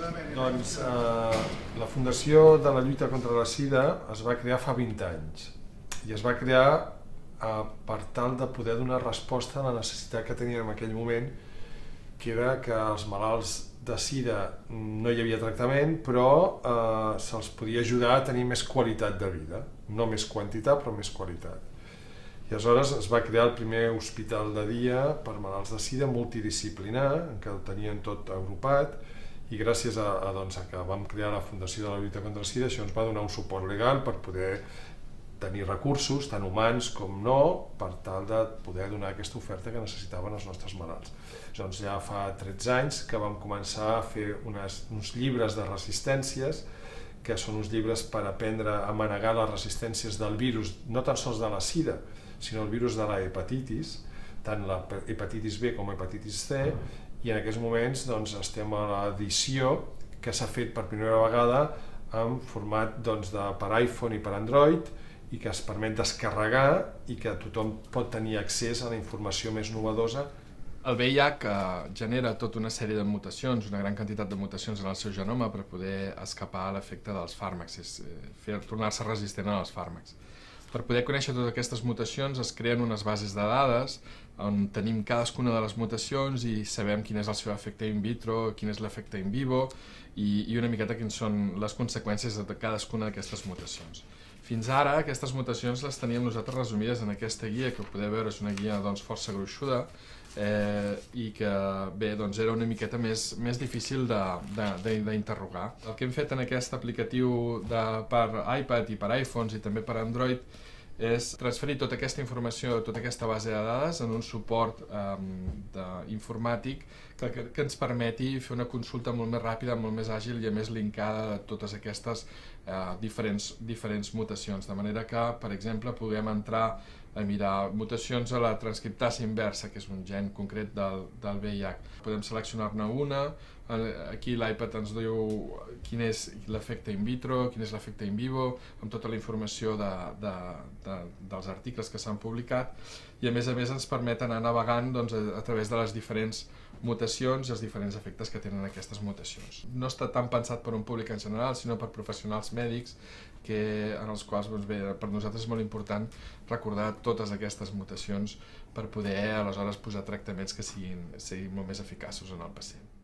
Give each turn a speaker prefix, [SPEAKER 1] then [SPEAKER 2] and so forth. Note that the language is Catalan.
[SPEAKER 1] Doncs la Fundació de la Lluita contra la Sida es va crear fa 20 anys i es va crear per tal de poder donar resposta a la necessitat que tenien en aquell moment, que era que als malalts de sida no hi havia tractament, però se'ls podia ajudar a tenir més qualitat de vida, no més quantitat però més qualitat. I aleshores es va crear el primer hospital de dia per malalts de sida multidisciplinar, en què ho tenien tot agrupat, i gràcies a que vam crear la Fundació de la Lluita contra la Sida, això ens va donar un suport legal per poder tenir recursos, tant humans com no, per tal de poder donar aquesta oferta que necessitaven els nostres malalts. Doncs ja fa 13 anys que vam començar a fer uns llibres de resistències, que són uns llibres per aprendre a manegar les resistències del virus, no tan sols de la sida, sinó el virus de la hepatitis, tant la hepatitis B com la hepatitis C, i en aquests moments estem a l'edició que s'ha fet per primera vegada en format per iPhone i per Android, i que es permet descarregar i que tothom pot tenir accés a la informació més novedosa.
[SPEAKER 2] El VIH genera tota una sèrie de mutacions, una gran quantitat de mutacions en el seu genoma per poder escapar a l'efecte dels fàrmacs, tornar-se resistent als fàrmacs. Per poder conèixer totes aquestes mutacions es creen unes bases de dades on tenim cadascuna de les mutacions i sabem quin és el seu efecte in vitro, quin és l'efecte in vivo i una miqueta quines són les conseqüències de cadascuna d'aquestes mutacions. Fins ara aquestes mutacions les teníem nosaltres resumides en aquesta guia, que podeu veure és una guia força gruixuda i que era una miqueta més difícil d'interrogar. El que hem fet en aquest aplicatiu per iPad i per iPhones i també per Android és transferir tota aquesta informació, tota aquesta base de dades en un suport informàtic que ens permeti fer una consulta molt més ràpida, molt més àgil i a més linkada de totes aquestes diferents mutacions, de manera que, per exemple, puguem entrar a mirar mutacions a la transcriptasa inversa, que és un gen concret del VIH. Podem seleccionar-ne una, aquí l'iPad ens diu quin és l'efecte in vitro, quin és l'efecte in vivo, amb tota la informació dels articles que s'han publicat, i a més ens permet anar navegant a través de les diferents mutacions i els diferents efectes que tenen aquestes mutacions. No està tan pensat per un públic en general, sinó per professionals mèdics, en els quals per nosaltres és molt important recordar totes aquestes mutacions per poder aleshores posar tractaments que siguin molt més eficaços en el pacient.